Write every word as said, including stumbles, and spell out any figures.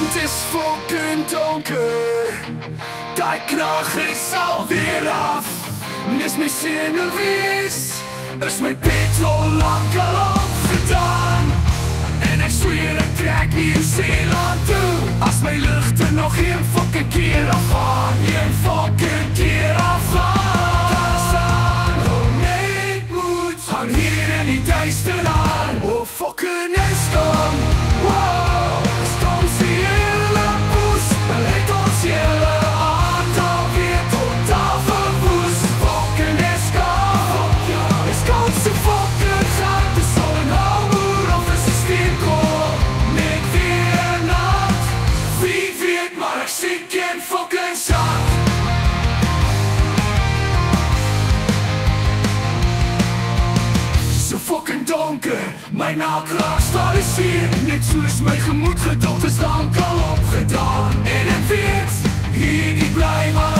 Het is fucking donker. Die kracht is alweer af. Is mijn zinnenwis. Is mijn petrol lang al opgedaan. En ik zweer ik trek Nieuw-Zeeland toe. Als mijn luchten nog geen fucking keer afgaan. Geen fucking keer afgaan. Daar staan, oh nee, ik moet hang hier in die duisteraan. Oh fucking Eskom, wow. Eskom zie hele poes. Beleid ons hele aantal weer totaal verwoest. Fucking Eskom, Eskom ze fucking gaat. De zon houden of is een steenkool. Niet weer nat. Wie weet maar ik zie geen fucking zak. So fucking donker, mijn naaldkraag staat is hier. Net soos my gemoed geduld is lang al opgedaan. En ek weet, hier die bly maar